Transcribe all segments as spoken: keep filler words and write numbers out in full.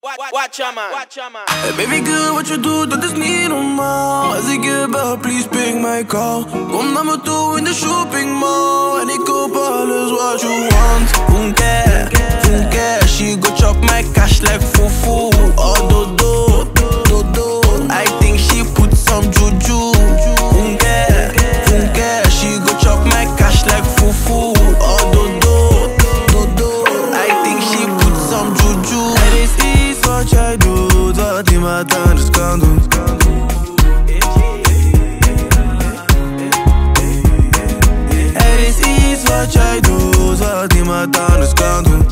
Watch your man, watch your man. Hey baby girl, wat je doet, dat is niet normaal. Als ik je bel, please pick my call. Kom naar me toe in de shopping mall en ik koop alles wat je want. Funke, funke, she go chop my cash like fufu. Oh do do, do do. I think she put some juju. Funke, funke, she go chop my cash like fufu. Oh do do, do do. I think she put some juju. Het is iets wat jij doet, wat niemand anders kan doen. Er is iets wat jij doet, wat niemand anders kan doen.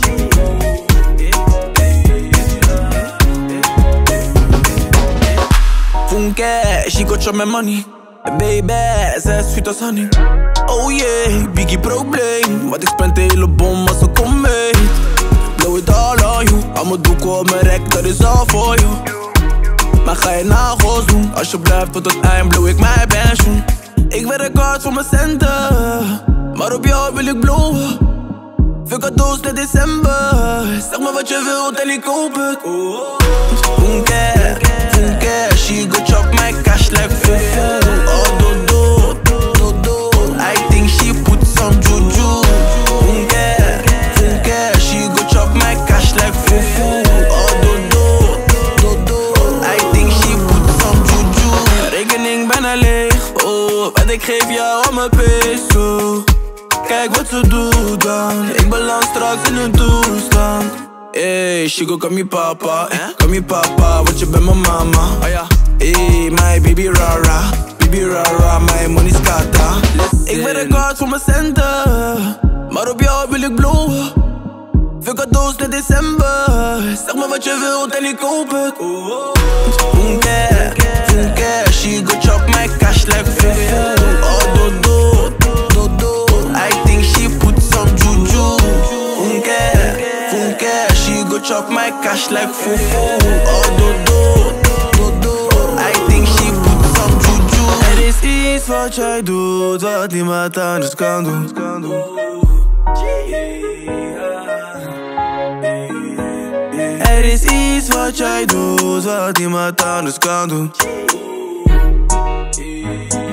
Funke, she go chop my money. Baby, zij is sweet als honey. Oh yeah, biggie probleem. Want ik spend de hele bom als ze kom mee. Blow it all on you. I'ma doeken op mijn rek, dat is al voor you. Maar ga je nagels doen. Als je blijft tot het eind, blow ik mijn pensioen. Ik werk hard voor mijn centen, maar op jou wil ik blowen. Veel cadeaus naar december. Zeg me wat je wilt en ik koop het. Funke, funke, she go chop my cash like fufu. Oh do do, do do. I think she put some juju. Funke, funke, she go chop my cash like fufu. Oh do do, do do. I think she put some juju. Rekening bijna leeg, oh, want ik geef jou al mijn peso. Kijk wat ze doet dan, ik beland straks in een toestand. Hey, she go call me papa, eh? Call me papa, want je bent mijn mama. Oh ja. Hey, my baby rara, baby rara, my money scatter. Ik werk hard voor mijn centen, maar op jou wil ik blowen. Veel cadeaus naar december. Zeg me wat je wilt en ik koop het. Funke, funke, she go chop my cash like fufu. Oh do do, do do. I think she put some juju. Funke, funke, she go chop my cash like fufu. Oh do do, do do. I think she put some juju. Er is iets wat jij doet, wat niemand anders kan doen. Er is iets wat jij doet, wat niemand anders kan doen.